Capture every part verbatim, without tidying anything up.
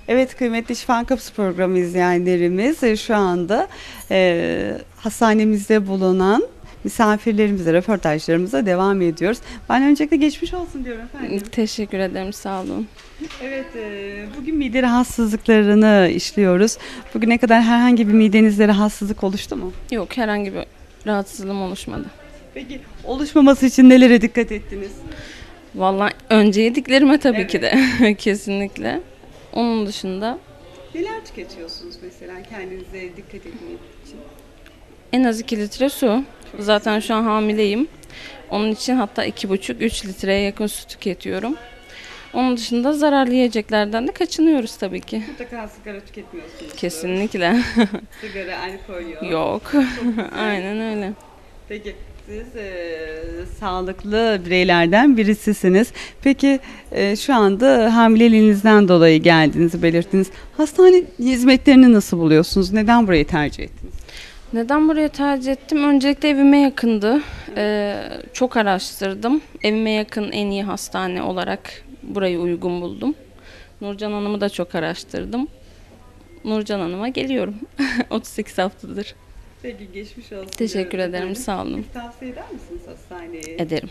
Evet kıymetli Şifa Kapısı programı izleyenlerimiz e, şu anda e, hastanemizde bulunan misafirlerimize, röportajlarımıza devam ediyoruz. Ben öncelikle geçmiş olsun diyorum efendim. Teşekkür ederim, sağ olun. Evet, e, bugün mide rahatsızlıklarını işliyoruz. Bugüne kadar herhangi bir midenizde rahatsızlık oluştu mu? Yok, herhangi bir rahatsızlığım oluşmadı. Peki oluşmaması için nelere dikkat ettiniz? Vallahi önce yediklerime tabii Evet. ki de kesinlikle. Onun dışında Neler tüketiyorsunuz mesela kendinize dikkat etmek için? en az iki litre su. Zaten şu an hamileyim. Onun için hatta iki buçuk üç litreye yakın su tüketiyorum. Onun dışında zararlı yiyeceklerden de kaçınıyoruz tabii ki. Mutlaka sigara tüketmiyorsunuz. Kesinlikle. Sigara, alkol yok. Yok. Aynen öyle. Peki siz e, sağlıklı bireylerden birisisiniz. Peki e, şu anda hamileliğinizden dolayı geldiğinizi belirttiniz. Hastane hizmetlerini nasıl buluyorsunuz? Neden burayı tercih ettiniz? Neden buraya tercih ettim? Öncelikle evime yakındı. Ee, çok araştırdım. Evime yakın en iyi hastane olarak burayı uygun buldum. Nurcan Hanım'ı da çok araştırdım. Nurcan Hanım'a geliyorum. otuz sekiz haftadır. Peki geçmiş olsun. Teşekkür diyorum ederim, efendim. sağ olun. Siz tavsiye eder misiniz hastaneyi? Ederim.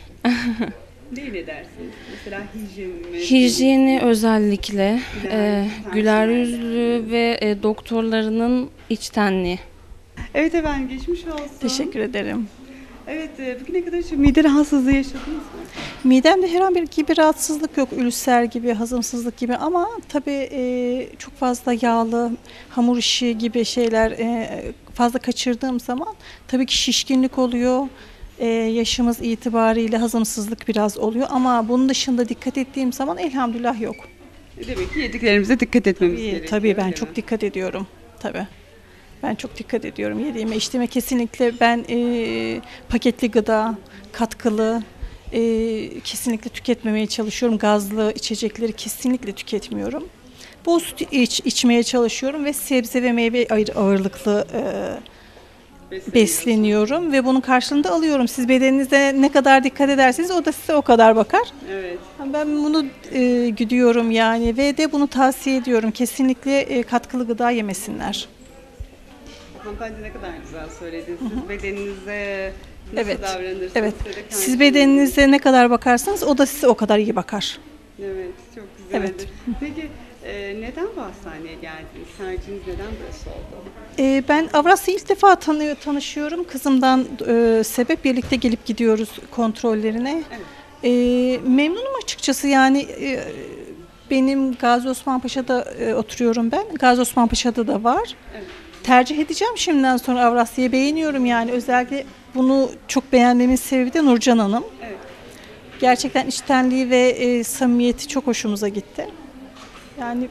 Neyi ne dersiniz? Mesela hijyen mi? Hijyeni özellikle, Güler e, yüzlü güler personeller. yüzlü ve e, doktorlarının içtenliği. Evet efendim geçmiş olsun. Teşekkür ederim. Evet e, bugüne kadar hiç mide rahatsızlığı yaşadınız mı? Midemde herhangi bir rahatsızlık yok, ülser gibi, hazımsızlık gibi ama tabii e, çok fazla yağlı, hamur işi gibi şeyler e, fazla kaçırdığım zaman tabii ki şişkinlik oluyor. E, yaşımız itibariyle hazımsızlık biraz oluyor ama bunun dışında dikkat ettiğim zaman elhamdülillah yok. E, Demek ki yediklerimize dikkat etmemiz Tabii, gerekiyor. tabii ben değil çok mi? dikkat ediyorum. Tabii. Ben çok dikkat ediyorum yediğime, içtiğime kesinlikle ben e, paketli gıda, katkılı e, kesinlikle tüketmemeye çalışıyorum. Gazlı içecekleri kesinlikle tüketmiyorum. Bol süt iç, içmeye çalışıyorum ve sebze ve meyve ağır- ağırlıklı e, Besleniyorsunuz. besleniyorum ve bunun karşılığında alıyorum. Siz bedeninize ne kadar dikkat ederseniz o da size o kadar bakar. Evet. Ben bunu e, güdüyorum yani ve de bunu tavsiye ediyorum. Kesinlikle e, katkılı gıda yemesinler. Hanımefendi ne kadar güzel söylediniz. Siz bedeninize nasıl Evet, davranırsanız evet. size de Siz kendi- bedeninize ne kadar bakarsanız o da size o kadar iyi bakar. Evet, çok güzeldir. Evet. Peki e, neden bu hastaneye geldiniz? Tercihiniz neden burası oldu? Ee, ben Avrasya'yı ilk defa tanıyor, tanışıyorum. Kızımdan e, sebep birlikte gelip gidiyoruz kontrollerine. Evet. Ee, memnunum açıkçası yani e, benim Gazi Osman Paşa'da e, oturuyorum ben. Gazi Osman Paşa'da da var. Evet. Tercih edeceğim şimdiden sonra Avrasya'yı beğeniyorum yani özellikle bunu çok beğenmemin sebebi de Nurcan Hanım. Evet. Gerçekten içtenliği ve e, samimiyeti çok hoşumuza gitti. Yani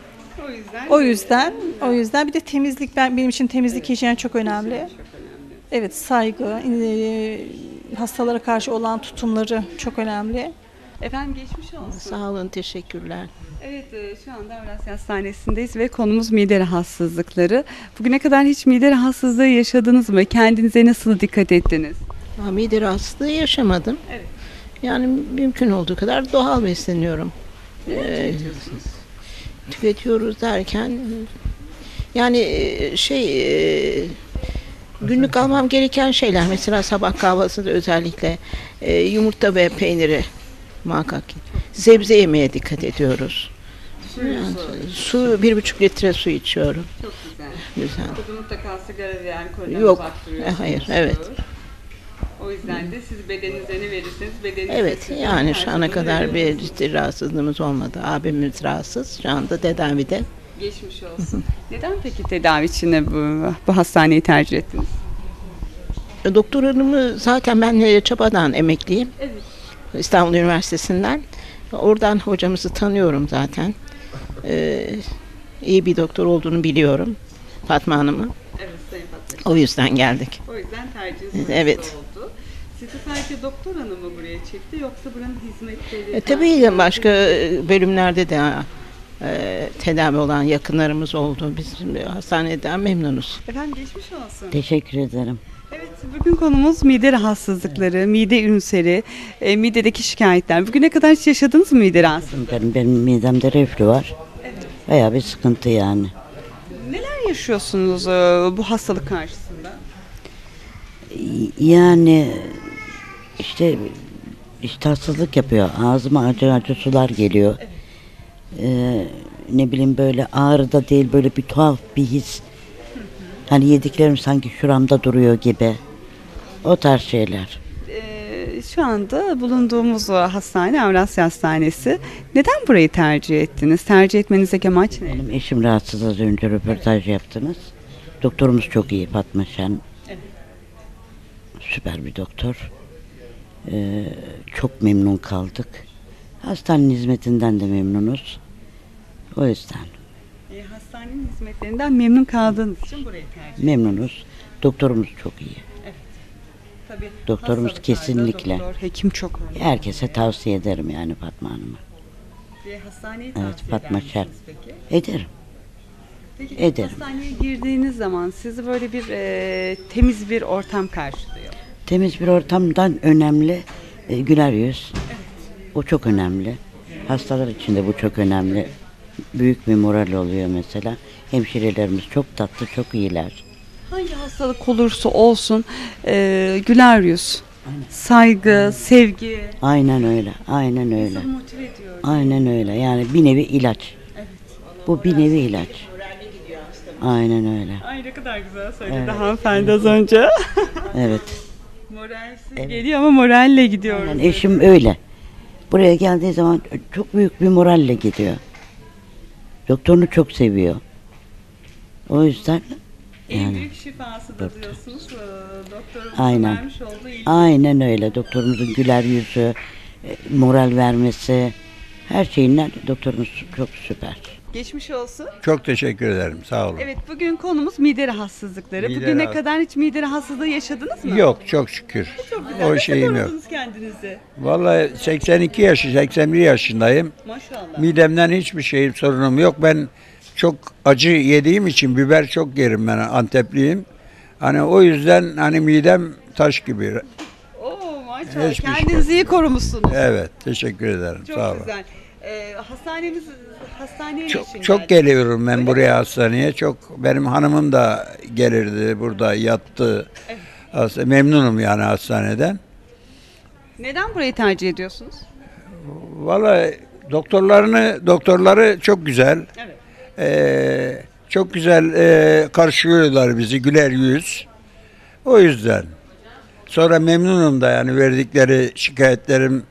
O yüzden o yüzden o yüzden bir de temizlik ben benim için temizlik hijyen çok önemli. çok önemli. Evet saygı, e, hastalara karşı olan tutumları çok önemli. Efendim geçmiş olsun. Sağ olun, teşekkürler. Evet, e, şu anda Avrasya Hastanesi'ndeyiz ve konumuz mide rahatsızlıkları. Bugüne kadar hiç mide rahatsızlığı yaşadınız mı? Kendinize nasıl dikkat ettiniz? Ha, mide rahatsızlığı yaşamadım. Evet. Yani mümkün olduğu kadar doğal besleniyorum. Ee, tüketiyoruz derken yani e, şey e, günlük almam gereken şeyler mesela sabah kahvaltısında özellikle e, yumurta ve peyniri muhakkak. Sebze yemeye dikkat ediyoruz. Yani, su bir buçuk litre su içiyorum. Çok güzel. Güzel. Tabii mutlaka sigara ve alkolden Yok. uzak E, duruyorsunuz. hayır, evet. O yüzden de siz bedeninize ne verirseniz bedeniniz Evet, sizin yani şu ana karşılığını kadar veriyor. bir ciddi rahatsızlığımız olmadı. Abimiz rahatsız. Şu anda tedavide. Geçmiş olsun. Neden peki tedavi için bu, bu hastaneyi tercih ettiniz? E, Doktor hanımı zaten ben e, Çapa'dan emekliyim. Evet. İstanbul Üniversitesi'nden. Oradan hocamızı tanıyorum zaten. Ee, iyi bir doktor olduğunu biliyorum. Fatma Hanım'ı. Evet Sayın Fatma. O yüzden geldik. O yüzden tercihiniz burası Evet. oldu. Sizi sadece doktor hanımı buraya çekti yoksa buranın hizmetleri... E, tabii ki başka e, bölümlerde de e, tedavi olan yakınlarımız oldu. Biz e, hastaneden memnunuz. Efendim geçmiş olsun. Teşekkür ederim. Evet, bugün konumuz mide rahatsızlıkları, mide ülseri, e, midedeki şikayetler. Bugüne kadar hiç yaşadınız mı mide rahatsızlığı? Benim, benim midemde reflü var. Bayağı bir sıkıntı yani. Neler yaşıyorsunuz e, bu hastalık karşısında? Yani işte iştahsızlık yapıyor. Ağzıma acı acı sular geliyor. Ee, ne bileyim böyle ağrı da değil, böyle bir tuhaf bir his. Hani yediklerim sanki şuramda duruyor gibi. O tarz şeyler. E, şu anda bulunduğumuz o hastane Avrasya Hastanesi. Neden burayı tercih ettiniz? Tercih etmenizdeki amaç ne? Benim eşim rahatsız, az önce röportaj yaptınız. Doktorumuz çok iyi, Fatma Şen. Süper bir doktor. Ee, çok memnun kaldık. Hastanenin hizmetinden de memnunuz. O yüzden E, hastanenin hizmetlerinden memnun kaldığınız için burayı tercih memnunuz. Doktorumuz çok iyi. Tabii Doktorumuz hastalıklarda kesinlikle. Doktor, hekim çok önemli. Herkese tavsiye ederim yani Fatma Hanım'a. Ve hastaneyi Evet, tavsiye Fatma eder Şen. misiniz peki? Ederim. Peki Ederim. hastaneye girdiğiniz zaman sizi böyle bir e, temiz bir ortam karşılıyor. Temiz bir ortamdan önemli e, güler yüz. O çok önemli. Hastalar için de bu çok önemli. Büyük bir moral oluyor mesela. Hemşirelerimiz çok tatlı, çok iyiler. Hangi hastalık olursa olsun e, güler yüz, saygı, sevgi Aynen öyle, aynen öyle. insanı motive ediyor. Aynen öyle. Yani bir nevi ilaç. Bu bir nevi ilaç. Aynen öyle. Ay ne kadar güzel söyledi hanımefendi az önce. Evet. Moralsiz Evet. geliyor ama moralle gidiyor. Yani eşim öyle. Buraya geldiği zaman çok büyük bir moralle gidiyor. Doktorunu çok seviyor. O yüzden En yani büyük şifası da Doktor. diyorsunuz. e, Doktorumuzun Aynen. vermiş olduğu ilgi. aynen öyle. Doktorumuzun güler yüzü, e, moral vermesi, her şeyinden doktorumuz çok süper. Geçmiş olsun. Çok teşekkür ederim. Sağ olun. Evet bugün konumuz mide rahatsızlıkları. Mide Bugüne rahatsız- kadar hiç mide rahatsızlığı yaşadınız mı? Yok çok şükür. Çok güzel. O Nasıl şeyim yok. korudunuz kendinizi? Vallahi seksen iki yaşı, seksen bir yaşındayım. Maşallah. Midemden hiçbir şeyim sorunum yok. Ben çok acı yediğim için biber çok yerim, ben Antepliyim. Hani o yüzden hani midem taş gibi. Oo maşallah. Hiçbir şey Kendinizi iyi korumuşsunuz. Evet, teşekkür ederim. Çok Sağ olun. güzel. Ee, hastanemiz hastaneye Çok niçin çok geldiniz? geliyorum ben buraya hastaneye. Çok benim hanımım da gelirdi, burada yattı. Hasta- Memnunum yani hastaneden. Neden burayı tercih ediyorsunuz? Vallahi doktorlarını doktorları çok güzel. Evet. Ee, çok güzel e, karşılıyorlar bizi, güler yüz. O yüzden. Sonra memnunum da yani verdikleri şikayetlerim,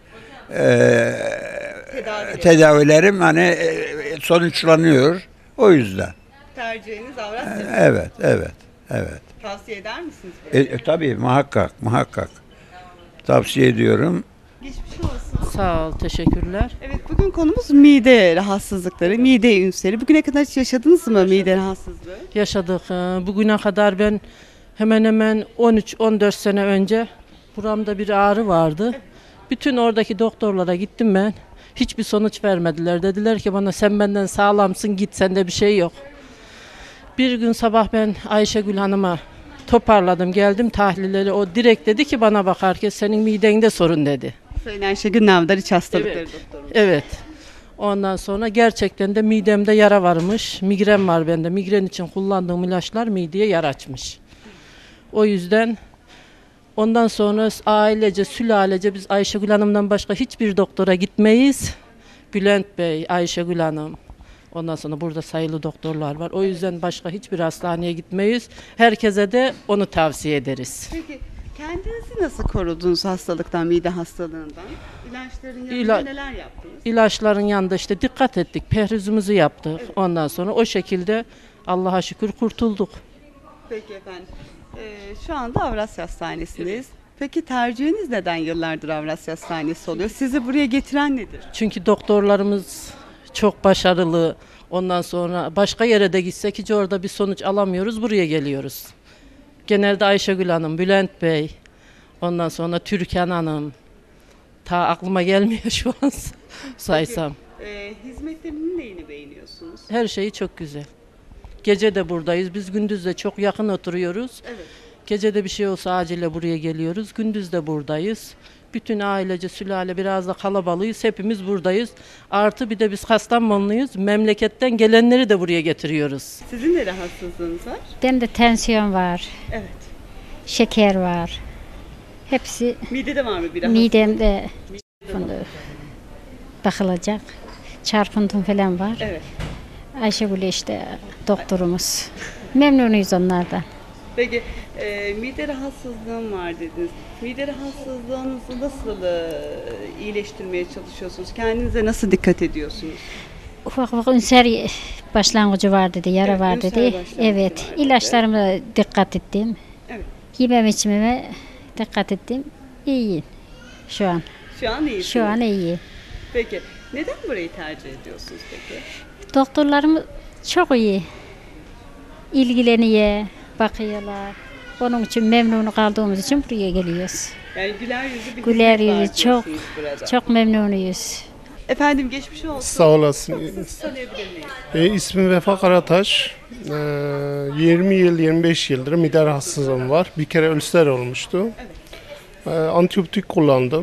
e, Tedavi. tedavilerim hani e, sonuçlanıyor. O yüzden. Tercihiniz Avrasya. Evet, evet, evet. Tavsiye eder misiniz? E, e, tabii muhakkak, muhakkak. Tavsiye ediyorum. Geçmiş olsun. Sağ ol, teşekkürler. Evet bugün konumuz mide rahatsızlıkları, mide ülseri. Bugüne kadar hiç yaşadınız mı mide rahatsızlığı? Yaşadık. Ee, Bugüne kadar ben hemen hemen on üç on dört sene önce buramda bir ağrı vardı. Bütün oradaki doktorlara gittim ben. Hiçbir sonuç vermediler. Dediler ki bana sen benden sağlamsın, git, sende bir şey yok. Bir gün sabah ben Ayşegül Hanım'a toparladım, geldim tahlilleri. O direkt dedi ki bana bakarken senin midende sorun dedi. Sayın Ayşegül Navdar İç Hastalıkları Evet. Doktoru. Evet. Ondan sonra gerçekten de midemde yara varmış. Migren var bende. Migren için kullandığım ilaçlar mideye yara açmış. O yüzden ondan sonra ailece, sülalece biz Ayşegül Hanım'dan başka hiçbir doktora gitmeyiz. Bülent Bey, Ayşegül Hanım. Ondan sonra burada sayılı doktorlar var. O yüzden başka hiçbir hastaneye gitmeyiz. Herkese de onu tavsiye ederiz. Peki kendinizi nasıl korudunuz hastalıktan, mide hastalığından? İlaçların yanında İla- neler yaptınız? İlaçların yanında işte dikkat ettik. Perhizimizi yaptık. Ondan sonra o şekilde Allah'a şükür kurtulduk. Peki efendim. Ee, şu anda Avrasya Hastanesi'ndeyiz. Peki tercihiniz neden yıllardır Avrasya Hastanesi oluyor? Sizi buraya getiren nedir? Çünkü doktorlarımız çok başarılı. Ondan sonra başka yere de gitsek hiç orada bir sonuç alamıyoruz. Buraya geliyoruz. Genelde Ayşegül Hanım, Bülent Bey, ondan sonra Türkan Hanım. Ta aklıma gelmiyor şu an saysam. Ee, hizmetlerinin neyini beğeniyorsunuz? Her şeyi çok güzel. Gece de buradayız. Biz gündüz de çok yakın oturuyoruz. Evet. Gece de bir şey olsa acile buraya geliyoruz. Gündüz de buradayız. Bütün ailece, sülale biraz da kalabalığız. Hepimiz buradayız. Artı bir de biz Kastamonluyuz. Memleketten gelenleri de buraya getiriyoruz. Sizin de rahatsızlığınız var. Benim de tansiyon var, Evet. şeker var. Hepsi Midede var mı bir rahatsızlık? midemde bunu bakılacak. Çarpıntım falan var. Evet. Ayşegül işte doktorumuz. Memnunuyuz onlardan. Peki e, mide rahatsızlığım var dediniz. Mide rahatsızlığınızı nasıl e, iyileştirmeye çalışıyorsunuz? Kendinize nasıl dikkat ediyorsunuz? Ufak ufak ünser başlangıcı var dedi, yara Evet, var ünser dedi. başlangıcı Evet, var dedi. ilaçlarıma dikkat ettim. Evet. Yemem içmeme dikkat ettim. İyi şu an. Şu an iyisiniz. Şu an iyi. Peki neden burayı tercih ediyorsunuz peki? Doktorlarım çok iyi. İlgileniyor, bakıyorlar. Onun için memnun kaldığımız için buraya geliyoruz. Yani güler yüzü bir Güler hizmet var yüzü çok diyorsunuz burada. çok memnunuyuz. Efendim geçmiş olsun. Sağ olasın. Sizi tanıyabilir miyiz? E, ismim Vefa Karataş. E, yirmi yıl, yirmi beş yıldır mide rahatsızlığım var. Bir kere ülser olmuştu. E, antibiyotik kullandım.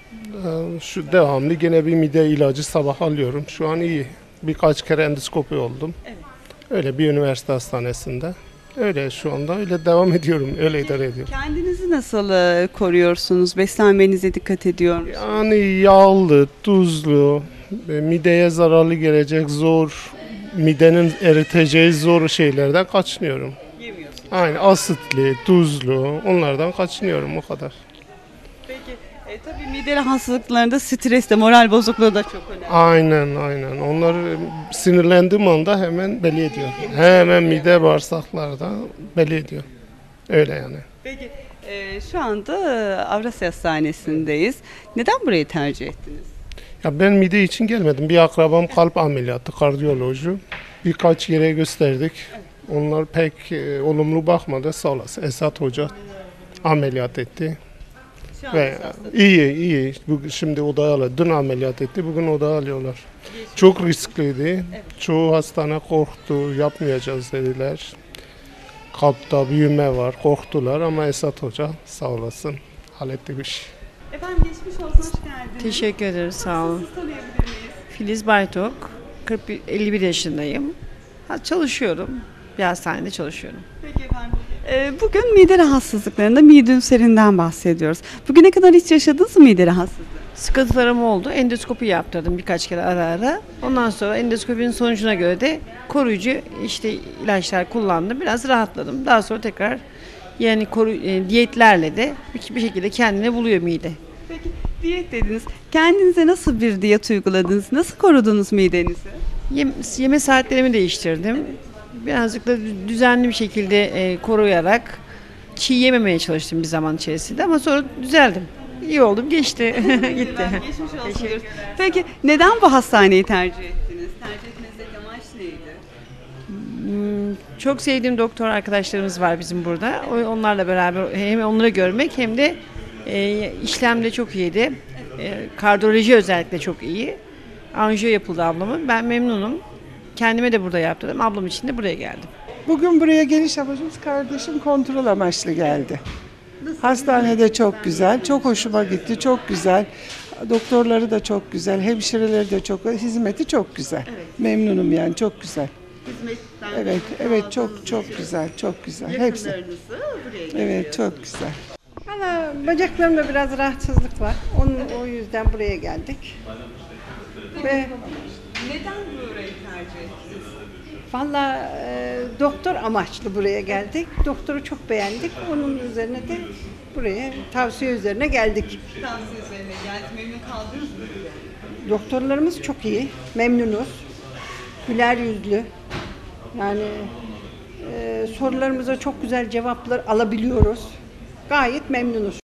E, şu devamlı gene bir mide ilacı sabah alıyorum. Şu an iyi. Birkaç kere endoskopi oldum. Evet. Öyle bir üniversite hastanesinde. Öyle şu anda öyle devam ediyorum. Öyle idare ediyorum. Kendinizi nasıl e, koruyorsunuz? Beslenmenize dikkat ediyor musunuz? Yani yağlı, tuzlu, e, mideye zararlı gelecek zor, midenin eriteceği zor şeylerden kaçınıyorum. Yemiyorsunuz. Aynı asitli, tuzlu onlardan kaçınıyorum o kadar. Peki e, tabii mide rahatsızlıklarında stres de moral bozukluğu da çok önemli. Aynen aynen. Onlar e, sinirlendiğim anda hemen belli ediyor. Hemen mide bağırsaklarda belli ediyor. Öyle yani. Peki e, şu anda e, Avrasya Hastanesi'ndeyiz. Neden burayı tercih ettiniz? Ya ben mide için gelmedim. Bir akrabam kalp ameliyatı, kardiyoloji. Birkaç yere gösterdik. Onlar pek e, olumlu bakmadı. Sağ olasın. Esat Hoca ameliyat etti. Şu an Ve esasında. iyi iyi. Bugün şimdi odaya alıyor. Dün ameliyat etti. Bugün odaya alıyorlar. Çok riskliydi. Çoğu hastane korktu. Yapmayacağız dediler. Kalpte büyüme var. Korktular ama Esat Hoca sağ olasın halletti bir şey. Efendim geçmiş olsun, hoş geldiniz. Teşekkür ederiz, sağ olun. Sizi tanıyabilir miyiz? Filiz Baytok, kırk bir, elli bir yaşındayım. Ha, çalışıyorum, bir hastanede çalışıyorum. Peki efendim. E, bugün mide rahatsızlıklarında mide ülserinden bahsediyoruz. Bugüne kadar hiç yaşadınız mı mide rahatsızlığı? Sıkıntılarım oldu, endoskopi yaptırdım birkaç kere ara ara. Ondan sonra endoskopinin sonucuna göre de koruyucu işte ilaçlar kullandım, biraz rahatladım. Daha sonra tekrar yani koru, e, diyetlerle de bir, bir şekilde kendine buluyor mide. Peki diyet dediniz. Kendinize nasıl bir diyet uyguladınız? Nasıl korudunuz midenizi? Yem, yeme saatlerimi değiştirdim. Birazcık da düzenli bir şekilde e, koruyarak çiğ yememeye çalıştım bir zaman içerisinde ama sonra düzeldim. İyi oldum, geçti, gitti. Ben geçmiş olsun diyoruz. Peki neden bu hastaneyi tercih ettiniz? Tercih etmenizdeki amaç neydi? Hmm, Çok sevdiğim doktor arkadaşlarımız var bizim burada. O- Onlarla beraber hem onları görmek hem de e, işlem de çok iyiydi. E, kardiyoloji özellikle çok iyi. Anjiyo yapıldı ablamın. Ben memnunum. Kendime de burada yaptırdım. Ablam için de buraya geldim. Bugün buraya geliş amacımız kardeşim kontrol amaçlı geldi. Hastanede çok güzel, çok hoşuma gitti, çok güzel. Doktorları da çok güzel, hemşireleri de çok, hizmeti çok güzel. Memnunum yani, çok güzel. Hizmetten Evet, evet çok çok güzel, çok güzel. Hepsi. yakınlarınızı buraya Evet, çok güzel. Valla bacaklarımda biraz rahatsızlık var. Onun, o yüzden buraya geldik. Ve Neden burayı tercih ettiniz? valla e, doktor amaçlı buraya geldik. Doktoru çok beğendik. Onun üzerine de buraya tavsiye üzerine geldik. Tavsiye üzerine geldi. Memnun kaldınız mı? Doktorlarımız çok iyi, memnunuz. Güler yüzlü. Yani e, sorularımıza çok güzel cevaplar alabiliyoruz. Gayet memnunuz.